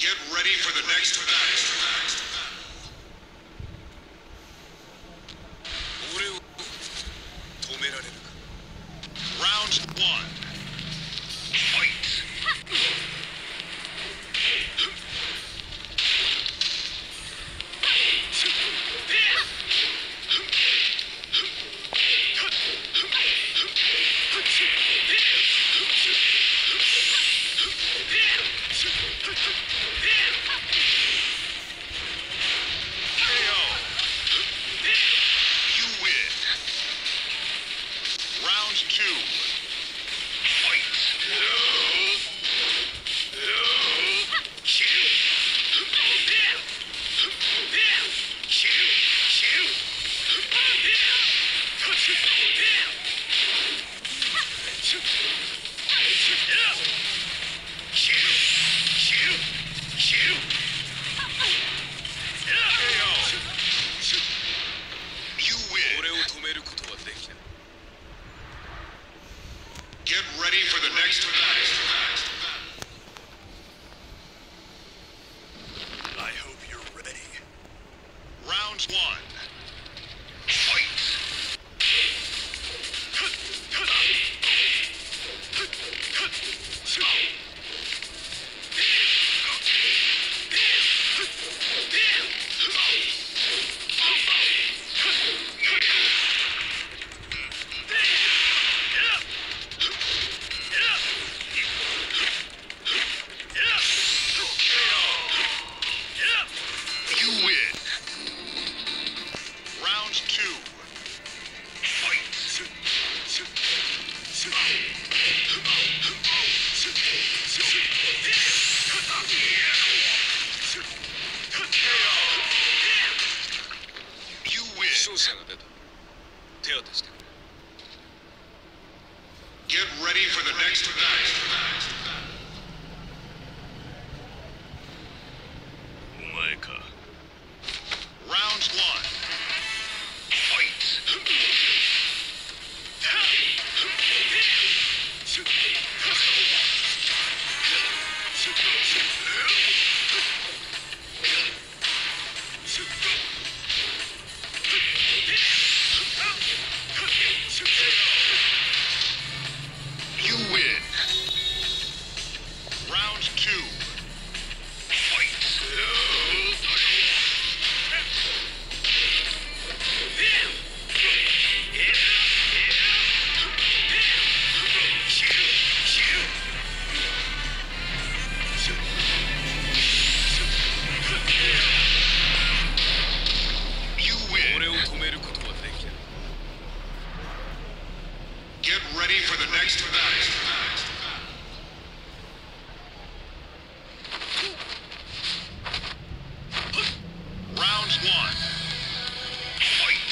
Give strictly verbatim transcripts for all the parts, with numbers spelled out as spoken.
Get ready for the next match. 俺を止められるか。Round one. Fight. Get ready for the next match. I hope you're ready. Round one. Fight. Get ready for the next match. Round one. Fight. You win. Round two. Fight. You win. Get ready for the next match. Round one. Fight.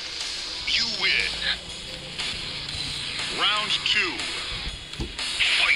You win. Round two. Fight.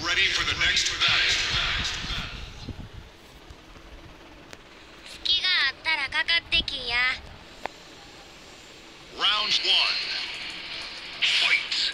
ready for the next battle. 隙があったらかかってきや。 Round one. Fight.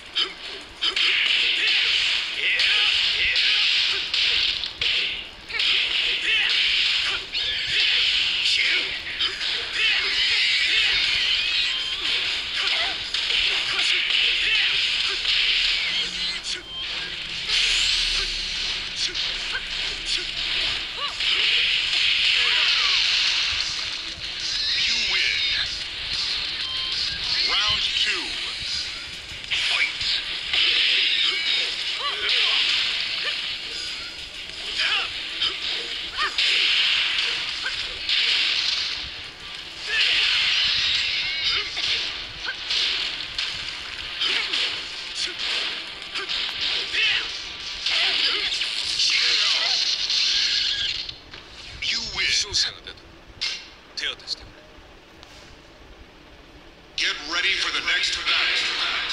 You win. Round two. Fight. You win. 負傷者が出た。手当てしてくれ。 Get ready for the next battle.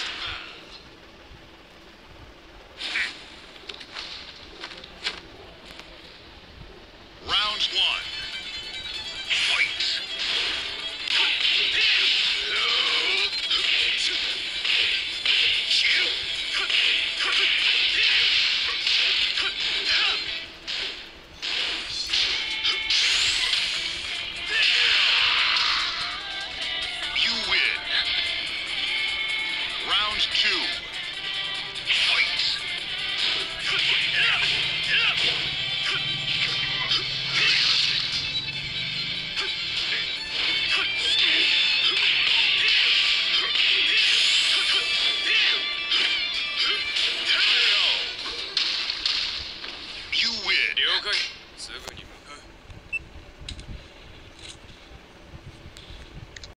Round one. Fight. You win. Round two. Fight. You win. 了解。すぐに